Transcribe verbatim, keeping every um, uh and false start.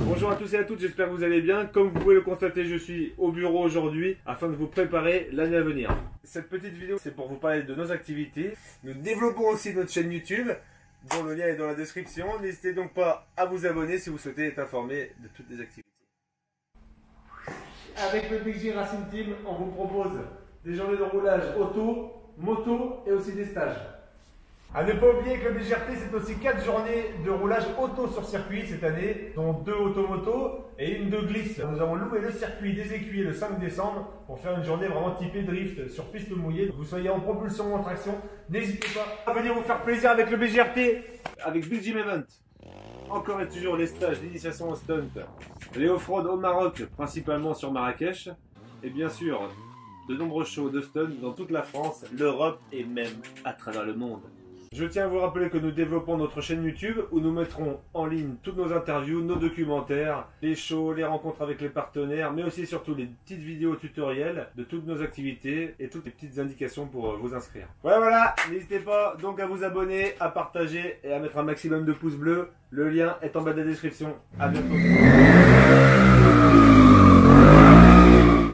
Bonjour à tous et à toutes, j'espère que vous allez bien. Comme vous pouvez le constater, je suis au bureau aujourd'hui afin de vous préparer l'année à venir. Cette petite vidéo, c'est pour vous parler de nos activités. Nous développons aussi notre chaîne YouTube, dont le lien est dans la description. N'hésitez donc pas à vous abonner si vous souhaitez être informé de toutes les activités. Avec le Big J Racing Team, on vous propose des journées de roulage auto, moto et aussi des stages. A ne pas oublier que le B G R T, c'est aussi quatre journées de roulage auto sur circuit cette année, dont deux automotos et une de glisse. Nous avons loué le circuit des Écuyers le cinq décembre pour faire une journée vraiment typée drift sur piste mouillée. Que vous soyez en propulsion ou en traction, n'hésitez pas à venir vous faire plaisir avec le B G R T, avec Big Jim Event. Encore et toujours les stages d'initiation au stunt, les off-road au Maroc, principalement sur Marrakech, et bien sûr de nombreux shows de stunt dans toute la France, l'Europe et même à travers le monde. Je tiens à vous rappeler que nous développons notre chaîne YouTube où nous mettrons en ligne toutes nos interviews, nos documentaires, les shows, les rencontres avec les partenaires, mais aussi surtout les petites vidéos tutoriels de toutes nos activités et toutes les petites indications pour vous inscrire. Voilà, voilà, n'hésitez pas donc à vous abonner, à partager et à mettre un maximum de pouces bleus. Le lien est en bas de la description. À bientôt.